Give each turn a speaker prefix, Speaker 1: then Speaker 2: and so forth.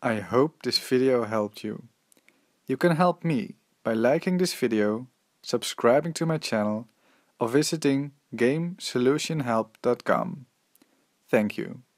Speaker 1: I hope this video helped you. You can help me by liking this video, subscribing to my channel, or visiting GameSolutionHelp.com. Thank you.